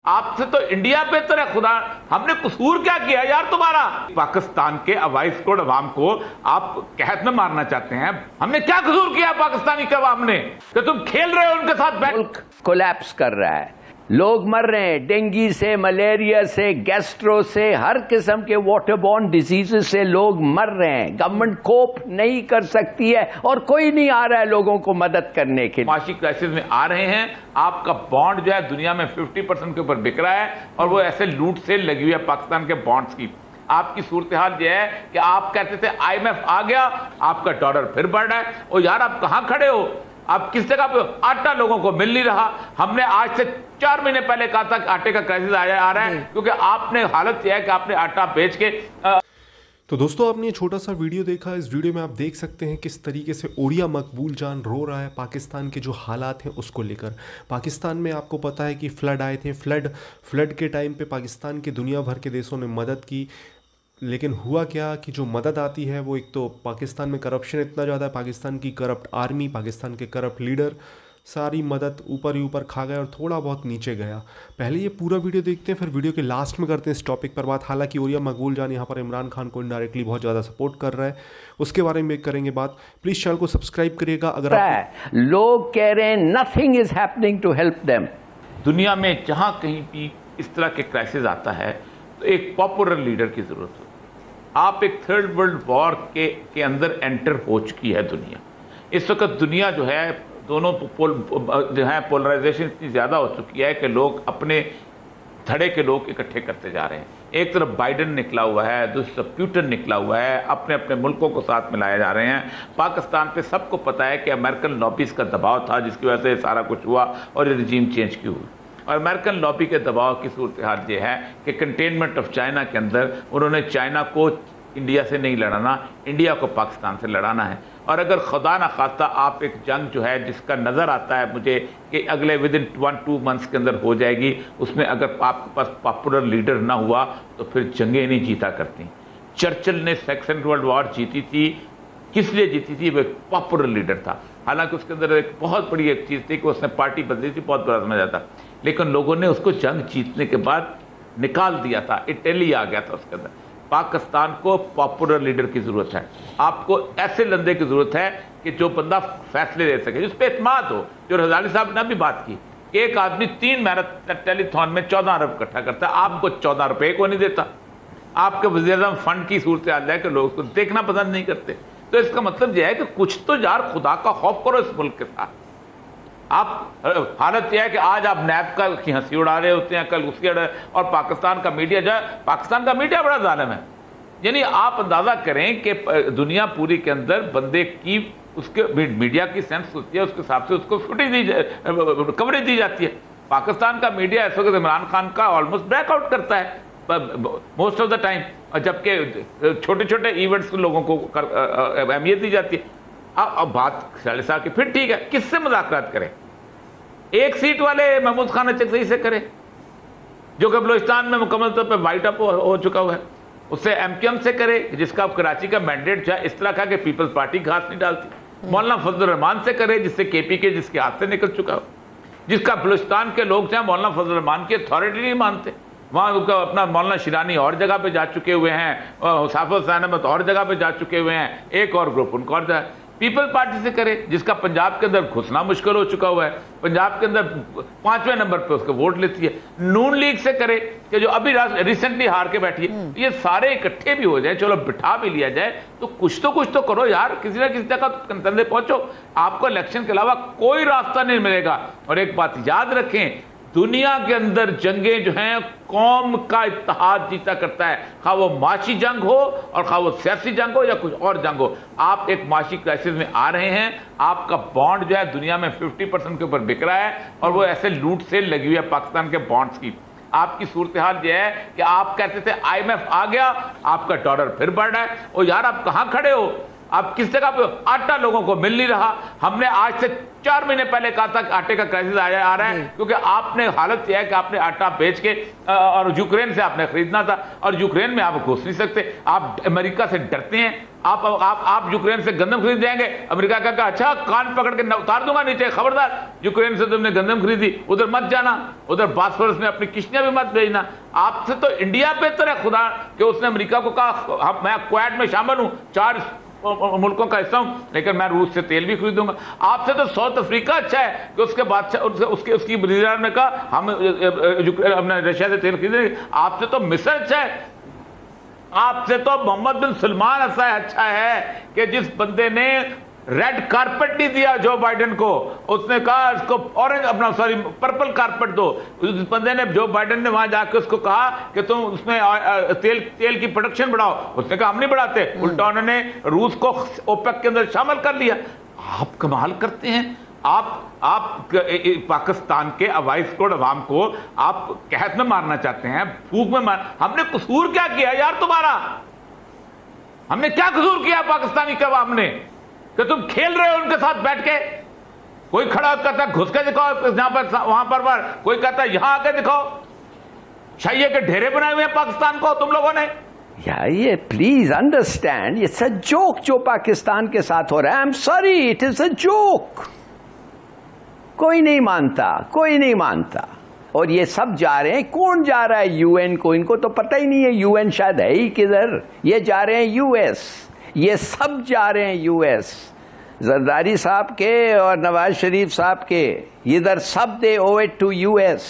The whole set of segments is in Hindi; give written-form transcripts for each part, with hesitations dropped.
आपसे तो इंडिया बेहतर है। खुदा, हमने कसूर क्या किया यार तुम्हारा? पाकिस्तान के अवाइस कोड अवाम को आप कहत में मारना चाहते हैं। हमने क्या कसूर किया पाकिस्तानी के अवाम ने कि तुम खेल रहे हो उनके साथ? मुल्क कोलैप्स कर रहा है, लोग मर रहे हैं डेंगू से, मलेरिया से, गैस्ट्रो से, हर किस्म के वाटरबॉर्न डिजीजेस से लोग मर रहे हैं। गवर्नमेंट कोप नहीं कर सकती है और कोई नहीं आ रहा है लोगों को मदद करने के लिए। माशी क्राइसिस में आ रहे हैं। आपका बॉन्ड जो है दुनिया में 50% के ऊपर बिक रहा है और वो ऐसे लूट से लगी हुई है पाकिस्तान के बॉन्ड्स की। आपकी सूरत हाल यह है कि आप कहते थे IMF आ गया, आपका डॉलर फिर बढ़ रहा है। और यार आप कहां खड़े हो? आप किस जगह पे? आटा लोगों को मिल नहीं रहा। हमने आज से 4 महीने पहले कहा था कि आटे का क्राइसिस आ रहा है, क्योंकि आपने हालत यह है कि आपने आटा बेच के तो दोस्तों आपने ये छोटा सा वीडियो देखा। इस वीडियो में आप देख सकते हैं किस तरीके से ओडिया मकबूल जान रो रहा है पाकिस्तान के जो हालात हैं उसको लेकर। पाकिस्तान में आपको पता है कि फ्लड आए थे। फ्लड के टाइम पे पाकिस्तान के दुनिया भर के देशों ने मदद की, लेकिन हुआ क्या कि जो मदद आती है वो, एक तो पाकिस्तान में करप्शन इतना ज़्यादा है, पाकिस्तान की करप्ट आर्मी, पाकिस्तान के करप्ट लीडर सारी मदद ऊपर ही ऊपर खा गए और थोड़ा बहुत नीचे गया। पहले ये पूरा वीडियो देखते हैं, फिर वीडियो के लास्ट में करते हैं इस टॉपिक पर बात। हालांकि ओडिया मकबूल जान यहाँ पर इमरान खान को इनडायरेक्टली बहुत ज़्यादा सपोर्ट कर रहा है, उसके बारे में करेंगे बात। प्लीज़ चैनल को सब्सक्राइब करिएगा। अगर आप लोग कह रहे हैं nothing is happening to help them. दुनिया में जहां कहीं भी इस तरह के क्राइसिस आता है तो एक पॉपुलर लीडर की जरूरत होती है। आप एक थर्ड वर्ल्ड वॉर के अंदर एंटर हो चुकी है दुनिया। इस वक्त दुनिया जो है, दोनों जो है पोलराइजेशन इतनी ज़्यादा हो चुकी है कि लोग अपने धड़े के लोग इकट्ठे करते जा रहे हैं। एक तरफ बाइडन निकला हुआ है, दूसरी तरफ पुतिन निकला हुआ है, अपने अपने मुल्कों को साथ मिलाए जा रहे हैं। पाकिस्तान पे सबको पता है कि अमेरिकन लॉबीज़ का दबाव था जिसकी वजह से सारा कुछ हुआ और ये रजीम चेंज क्यों हुई। और अमेरिकन लॉबी के दबाव की सूरत हाल ये है कि कंटेनमेंट ऑफ चाइना के अंदर उन्होंने चाइना को इंडिया से नहीं लड़ाना, इंडिया को पाकिस्तान से लड़ाना है। और अगर खुदा ना खास्ता आप एक जंग जो है जिसका नज़र आता है मुझे कि अगले विदिन 1-2 मंथ्स के अंदर हो जाएगी, उसमें अगर आपके पास पॉपुलर लीडर ना हुआ तो फिर जंगें नहीं जीता करती। चर्चिल ने सेकंड वर्ल्ड वॉर जीती थी, किस लिए जीती थी? वो एक पॉपुलर लीडर था। हालांकि उसके अंदर एक बहुत बड़ी एक चीज़ थी कि उसने पार्टी बदली थी, बहुत बड़ा समझा था, लेकिन लोगों ने उसको जंग जीतने के बाद निकाल दिया था। इटली आ गया था उसके अंदर। पाकिस्तान को पॉपुलर लीडर की ज़रूरत है। आपको ऐसे लंदे की ज़रूरत है कि जो बंदा फैसले ले सके, जिस पे इत्मीनान हो। जो रज़ाली साहब ने भी बात की, एक आदमी 3 मैराथन टेलीथॉन में 14 अरब इकट्ठा करता है, आपको 14 रुपये को नहीं देता। आपके वज़ीर-ए-आज़म फंड की सूरत आ जाए कि लोग उसको देखना पसंद नहीं करते। तो इसका मतलब यह है कि कुछ तो यार खुदा का खौफ करो इस मुल्क के साथ। आप हालत यह है कि आज आप नैब का की हंसी उड़ा रहे होते हैं, कल उसकी और पाकिस्तान का मीडिया जो है, पाकिस्तान का मीडिया बड़ा जालिम है। यानी आप अंदाजा करें कि दुनिया पूरी के अंदर बंदे की उसके मीडिया की सेंस होती है, उसके हिसाब से उसको फुटेज कवरेज दी जाती है। पाकिस्तान का मीडिया इस वक्त इमरान खान का ऑलमोस्ट ब्रेकआउट करता है मोस्ट ऑफ द टाइम, जबकि छोटे छोटे इवेंट्स लोगों को अहमियत दी जाती है। अब बात सालिसा की, फिर ठीक है, किससे मुज़ाकरात करें? एक सीट वाले महमूद खान अचकज़ई से करें जो कि बलूचिस्तान में मुकम्मल तौर पर वाइट अप हो चुका हुआ है। उससे MQM से करे जिसका कराची का मैंडेट जो है इस तरह का कि पीपल्स पार्टी घास नहीं डालती। मौलाना फजल रहमान से करे जिससे KPK जिसके हाथ से निकल चुका हो, जिसका बलूचिस्तान के लोग जो है मौलाना फजल रहमान की अथॉरिटी नहीं मानते। वहाँ उनका अपना मौलाना शिरानी और जगह पे जा चुके हुए हैं, साफा हुसैन अहमद और जगह पे जा चुके हुए हैं, एक और ग्रुप उनको और जाए। पीपल पार्टी से करे जिसका पंजाब के अंदर घुसना मुश्किल हो चुका हुआ है, पंजाब के अंदर 5वें नंबर पे उसको वोट लेती है। नून लीग से करे कि जो अभी रिसेंटली हार के बैठी है। ये सारे इकट्ठे भी हो जाए, चलो बिठा भी लिया जाए, तो कुछ तो करो यार, किसी ना किसी जगह कंसर्न पहुंचो। आपको इलेक्शन के अलावा कोई रास्ता नहीं मिलेगा। और एक बात याद रखें, दुनिया के अंदर जंगें जो हैं कौम का इत्तेहाद जीता करता है, खा वो माशी जंग हो और खा वो सियासी जंग हो या कुछ और जंग हो। आप एक माशी क्राइसिस में आ रहे हैं। आपका बॉन्ड जो है दुनिया में 50% के ऊपर बिक रहा है और वो ऐसे लूट से लगी हुई है पाकिस्तान के बॉन्ड्स की। आपकी सूरत हाल यह है कि आप कहते थे IMF आ गया, आपका डॉलर फिर बढ़ रहा है। और यार आप कहां खड़े हो? आप किस जगह पे? आटा लोगों को मिल नहीं रहा। हमने आज से 4 महीने पहले कहा था कि आटे का क्राइसिस आ रहा है, क्योंकि आपने हालत यह है कि आपने आटा बेच के और यूक्रेन से आपने खरीदना था, और यूक्रेन में आप घुस नहीं सकते। आप अमेरिका से डरते हैं। आप यूक्रेन से गंदम खरीद जाएंगे, अमेरिका का कहा अच्छा कान पकड़ के उतार दूंगा नीचे, खबरदार यूक्रेन से तुमने गंदम खरीदी, उधर मत जाना, उधर बास्फोरस में अपनी किश्तियां भी मत भेजना। आपसे तो इंडिया बेहतर है खुदा कि उसने अमेरिका को कहा मैं क्वाड में शामिल हूं, 4 मुल्कों का हिस्सा हूं, लेकिन मैं रूस से तेल भी खरीदूंगा। आपसे तो साउथ अफ्रीका अच्छा है कि उसके बादशाह उसकी वज़ीर ने कहा हम अपने रशिया से तेल खरीदेंगे। आपसे तो मिस्र अच्छा है। आपसे तो मोहम्मद बिन सलमान अच्छा है कि जिस बंदे ने रेड कारपेट नहीं दिया जो बाइडेन को, उसने कहा इसको ऑरेंज अपना सॉरी पर्पल कारपेट दो। उस बंदे ने जो बाइडेन ने वहां जाकर उसको कहा कि तुम उसमें तेल की प्रोडक्शन बढ़ाओ, उसने कहा हम नहीं बढ़ाते, उल्टा उन्होंने रूस को ओपेक के अंदर शामिल कर लिया। आप कमाल करते हैं। आप पाकिस्तान के अवाइस कोड अवाम को आप कहत में मारना चाहते हैं, फूक में हमने कसूर क्या किया यार तुम्हारा? हमने क्या कसूर किया पाकिस्तानी के अवाम ने कि तुम खेल रहे हो उनके साथ बैठ के? कोई खड़ा कहता घुस के दिखाओ जहां पर वहां पर, कोई कहता यहां आके दिखाओ। शाइये के ढेरे बनाए हुए हैं पाकिस्तान को तुम लोगों ने। ये please understand, it's a joke जो पाकिस्तान के साथ हो रहा है। I am sorry, it is a joke. कोई नहीं मानता, कोई नहीं मानता। और ये सब जा रहे हैं, कौन जा रहा है यूएन को? इनको तो पता ही नहीं है यूएन शायद है ही किधर। ये जा रहे हैं यूएस, ये सब जा रहे हैं यूएस। जरदारी साहब के और नवाज शरीफ साहब के इधर सब दे ओव इट टू यूएस।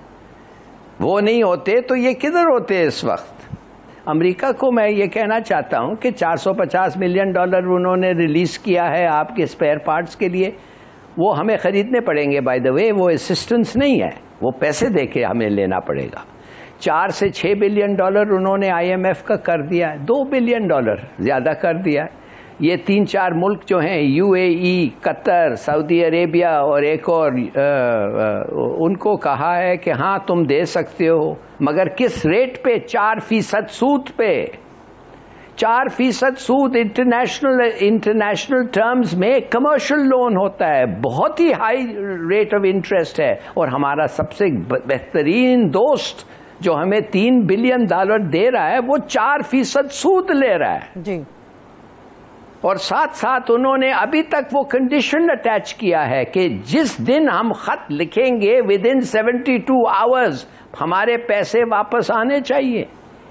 वो नहीं होते तो ये किधर होते इस वक्त? अमेरिका को मैं ये कहना चाहता हूं कि $450 मिलियन उन्होंने रिलीज किया है आपके स्पेयर पार्ट्स के लिए। वो हमें खरीदने पड़ेंगे बाय द वे, वो असिस्टेंस नहीं है, वो पैसे दे के हमें लेना पड़ेगा। 4 से 6 बिलियन डॉलर उन्होंने IMF का कर दिया है, $2 बिलियन ज़्यादा कर दिया है। ये 3-4 मुल्क जो हैं UAE, कतर, सऊदी अरेबिया और एक और उनको कहा है कि हाँ तुम दे सकते हो, मगर किस रेट पे? 4% सूद पे। 4% सूद इंटरनेशनल टर्म्स में कमर्शियल लोन होता है, बहुत ही हाई रेट ऑफ इंटरेस्ट है। और हमारा सबसे बेहतरीन दोस्त जो हमें $3 बिलियन दे रहा है वो 4% सूद ले रहा है जी। और साथ साथ उन्होंने अभी तक वो कंडीशन अटैच किया है कि जिस दिन हम खत लिखेंगे विदिन 72 आवर्स हमारे पैसे वापस आने चाहिए।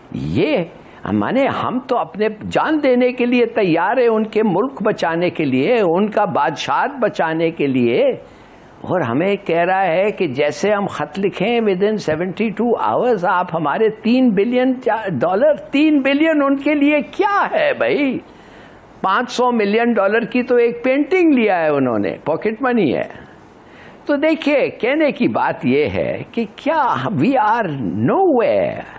ये माने हम तो अपने जान देने के लिए तैयार है उनके मुल्क बचाने के लिए, उनका बादशाहत बचाने के लिए, और हमें कह रहा है कि जैसे हम खत लिखें विदिन 72 आवर्स आप हमारे $3 बिलियन। 3 बिलियन उनके लिए क्या है भाई? $500 मिलियन की तो एक पेंटिंग लिया है उन्होंने, पॉकेट मनी है। तो देखिए कहने की बात यह है कि क्या we are nowhere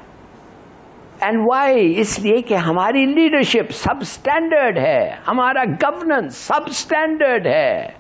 and why? इसलिए कि हमारी लीडरशिप सब स्टैंडर्ड है, हमारा गवर्नेंस सब स्टैंडर्ड है,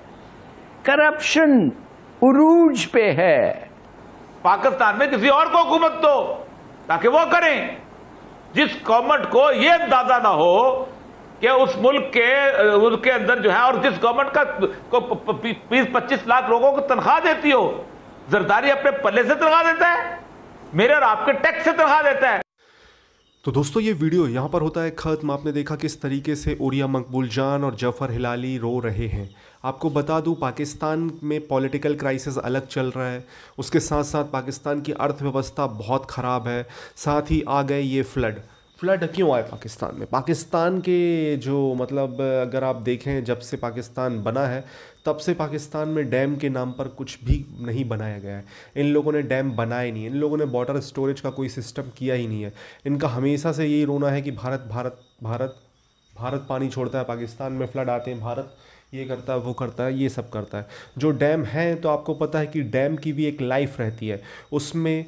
करप्शन उरूज पे है। पाकिस्तान में किसी और को हुकूमत दो ताकि वो करें, जिस गवर्नमेंट को ये अंदाजा ना हो कि उस मुल्क के अंदर जो है, और जिस गवर्नमेंट को 20-25 लाख लोगों को तनख्वाह देती हो। जरदारी अपने पल्ले से तनख्वाह देता है, मेरे और आपके टैक्स से तनख्वाह देता है। तो दोस्तों ये वीडियो यहाँ पर होता है ख़त्म। आपने देखा किस तरीके से ओरिया मकबूल जान और जफ़र हिलाली रो रहे हैं। आपको बता दूँ पाकिस्तान में पॉलिटिकल क्राइसिस अलग चल रहा है, उसके साथ साथ पाकिस्तान की अर्थव्यवस्था बहुत ख़राब है, साथ ही आ गए ये फ्लड क्यों आए पाकिस्तान में? पाकिस्तान के जो मतलब अगर आप देखें जब से पाकिस्तान बना है तब से पाकिस्तान में डैम के नाम पर कुछ भी नहीं बनाया गया है। इन लोगों ने डैम बनाए नहीं, इन लोगों ने वाटर स्टोरेज का कोई सिस्टम किया ही नहीं है। इनका हमेशा से यही रोना है कि भारत भारत भारत भारत पानी छोड़ता है, पाकिस्तान में फ्लड आते हैं, भारत ये करता है वो करता है, ये सब करता है। जो डैम है तो आपको पता है कि डैम की भी एक लाइफ रहती है, उसमें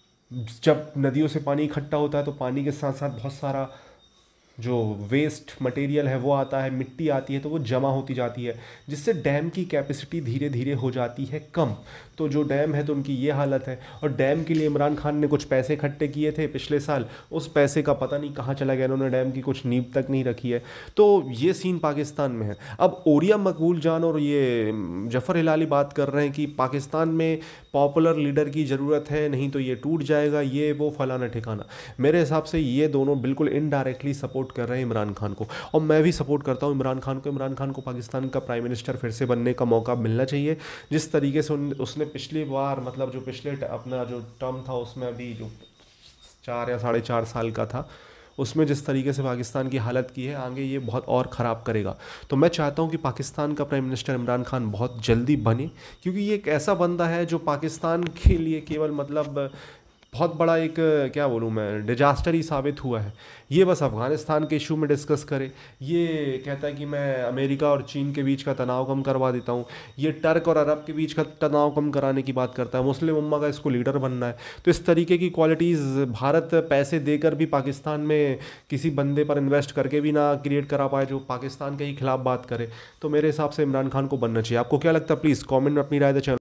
जब नदियों से पानी इकट्ठा होता है तो पानी के साथ साथ बहुत सारा जो वेस्ट मटेरियल है वो आता है, मिट्टी आती है, तो वो जमा होती जाती है, जिससे डैम की कैपेसिटी धीरे धीरे हो जाती है कम। तो जो डैम है तो उनकी ये हालत है। और डैम के लिए इमरान खान ने कुछ पैसे इकट्ठे किए थे पिछले साल, उस पैसे का पता नहीं कहाँ चला गया, इन्होंने डैम की कुछ नींव तक नहीं रखी है। तो ये सीन पाकिस्तान में है। अब ओरिया मकबूल जान और ये जफ़र हिलाली बात कर रहे हैं कि पाकिस्तान में पॉपुलर लीडर की ज़रूरत है, नहीं तो ये टूट जाएगा, ये वो फलाना ठिकाना। मेरे हिसाब से ये दोनों बिल्कुल इनडायरेक्टली सपोर्ट कर रहे हैं इमरान खान को, और मैं भी सपोर्ट करता हूँ इमरान खान को। इमरान खान को पाकिस्तान का प्राइम मिनिस्टर फिर से बनने का मौका मिलना चाहिए। जिस तरीके से उसने पिछली बार, मतलब जो पिछले अपना जो टर्म था उसमें, अभी जो 4 या 4.5 साल का था, उसमें जिस तरीके से पाकिस्तान की हालत की है, आगे ये बहुत और ख़राब करेगा। तो मैं चाहता हूँ कि पाकिस्तान का प्राइम मिनिस्टर इमरान खान बहुत जल्दी बने, क्योंकि ये एक ऐसा बंदा है जो पाकिस्तान के लिए केवल मतलब बहुत बड़ा एक, क्या बोलूँ मैं, डिजास्टर ही साबित हुआ है। ये बस अफ़गानिस्तान के इशू में डिस्कस करे, ये कहता है कि मैं अमेरिका और चीन के बीच का तनाव कम करवा देता हूँ, ये टर्क और अरब के बीच का तनाव कम कराने की बात करता है, मुस्लिम उम्मा का इसको लीडर बनना है। तो इस तरीके की क्वालिटीज़ भारत पैसे देकर भी पाकिस्तान में किसी बंदे पर इन्वेस्ट करके भी ना क्रिएट करा पाए जो पाकिस्तान के ही खिलाफ बात करे। तो मेरे हिसाब से इमरान खान को बनना चाहिए। आपको क्या लगता है? प्लीज़ कॉमेंट में अपनी राय दें।